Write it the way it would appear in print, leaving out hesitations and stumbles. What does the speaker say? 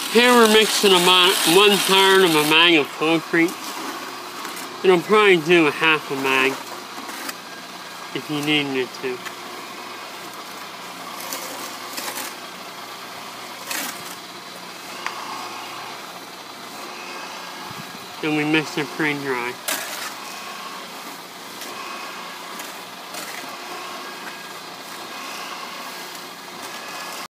Here we're mixing about 1/3 of a mag of concrete. It'll probably do a half a mag if you needed it to. Then we mix it pretty dry.